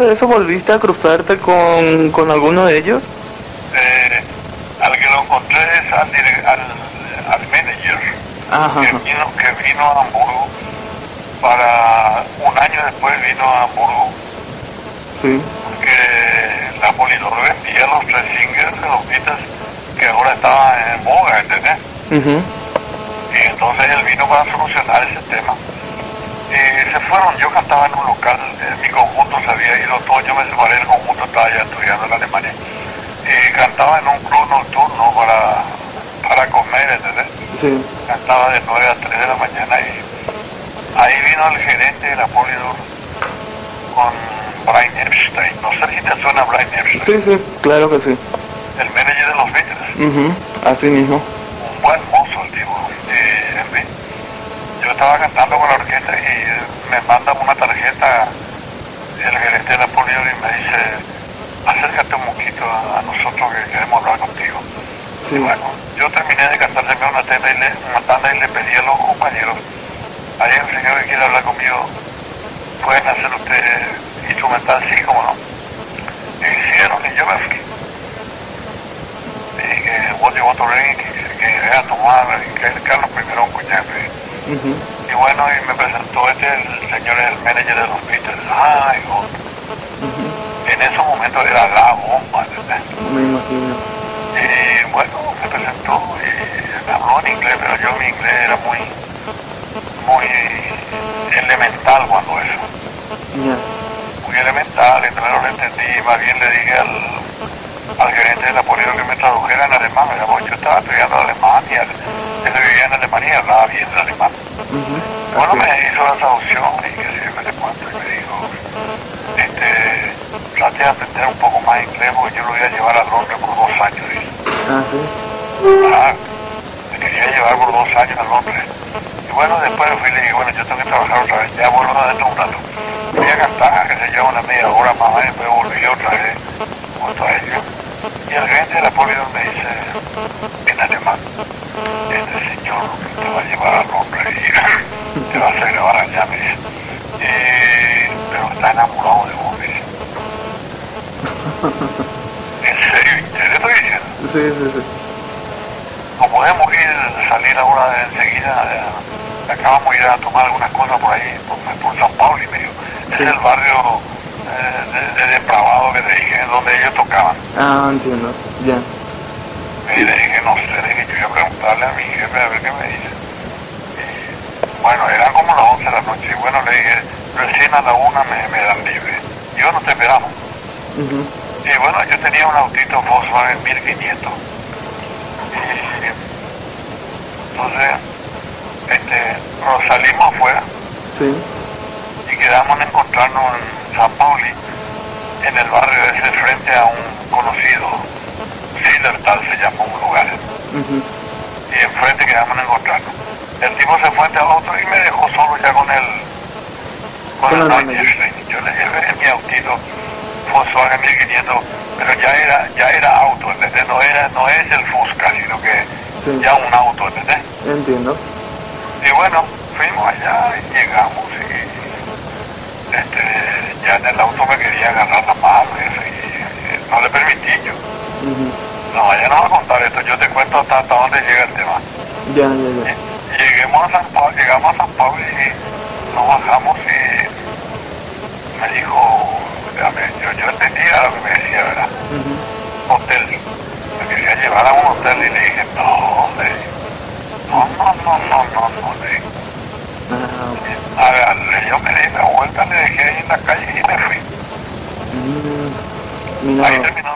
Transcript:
de eso volviste a cruzarte con alguno de ellos? Al que lo encontré es al manager, Ajá. que vino a Hamburgo, para un año después vino a Hamburgo, Sí. porque la Polydor vendía los tres singles de los Beatles que ahora estaban en boga, ¿entendés? Mhm. Y entonces él vino para solucionar ese tema. Y se fueron, yo cantaba en un local, mi conjunto se había ido todo, yo me separé del conjunto, estaba ya estudiando en Alemania. Y cantaba en un club nocturno para comer, ¿entendés? Sí. Cantaba de 9 a 3 de la mañana y ahí vino el gerente de la Polydor con Brian Epstein. No sé si te suena Brian Epstein. Sí, sí, claro que sí. El manager de los Beatles. Mhm. Así mismo. Un buen mozo el tipo. En fin, yo estaba cantando con la orquesta y me mandan una tarjeta el gerente de la Polydor y me dice, acércate un poquito a nosotros que queremos hablar contigo. Sí. Y bueno, yo terminé de cantarle una tanda y le pedí a los compañeros, hay un señor que quiere hablar conmigo, pueden hacer ustedes instrumental, sí, como no. Y hicieron y yo me fui. Y que What You Want to Drink, que llegué a tomar, que Carlos primero un coñac. Mhm. Y bueno, y me presentó el señor, el manager de los Beatles. Ay, en esos momentos era la bomba, ¿entendés? Me imagino. Y bueno, me presentó y me habló en inglés, pero yo mi inglés era muy elemental cuando eso. Ya. Muy elemental, y claro, lo entendí. Más bien le dije al gerente de la Polydor que me tradujera en alemán. Porque yo estaba estudiando alemán y él vivía en Alemania y hablaba bien el alemán. Mhm. Bueno, me hizo la traducción y que sé yo qué te cuento, y me dijo, trate de aprender un poco más inglés porque yo lo voy a llevar a Londres por 2 años. Dice. Ah, sí. Ah, me quería llevar por 2 años a Londres. Y bueno, después fui y le dije, bueno, yo tengo que trabajar otra vez, ya vuelvo dentro de un rato. Voy a cantar, que se lleva una media hora más, y después volví otra vez junto a ellos. Y el gerente de la Polydor me dice, en alemán, este señor te va a llevar a Londres y te va a hacer grabar allá, me dice. Pero está enamorado de vos, me dice. ¿En serio? ¿En serio estoy diciendo? Sí, sí, sí. No podemos salir ahora enseguida, acabamos de ir a tomar algunas cosas por ahí, por San Paulo, y me dijo, Sí. es el barrio de depravado que te dije, donde ellos tocaban. Ah, entiendo. Ya. Y le dije, no sé, le dije, yo iba a preguntarle a mi jefe a ver qué me dice. Y bueno, eran como las 11 de la noche, y bueno, le dije, recién a la 1 me dan libre. Y bueno, te esperamos. Mhm. Y bueno, yo tenía un autito Volkswagen 1500. Y entonces, nos salimos afuera Sí. y quedamos en encontrarnos en San Pauli, en el barrio ese, frente a un conocido, Sillertal se llama un lugar. Mhm. Y enfrente quedamos en encontrarnos. El tipo se fue al otro y me dejó solo ya con el Con el Brian manager. Epstein. Yo le llevé mi autito Volkswagen 1500, pero ya era auto, ¿entendés? No es el Fusca, sino que Sí. ya un auto, ¿entendés? Entiendo. Y bueno, fuimos allá y llegamos y ya en el auto me quería agarrar la mano y eso, y no le permití yo. Mhm. No, ya no voy a contar esto, yo te cuento hasta dónde llega el tema. Ya, ya, ya. Llegamos a San Pablo y nos bajamos y me dijo, yo entendía lo que me decía, ¿verdad? Mhm. Hotel. Me quería llevar a un hotel y le dije, no, le dije, no, le dije. Ah, Agarré, yo me di la vuelta, le dejé ahí en la calle y me fui. mira. Ahí terminó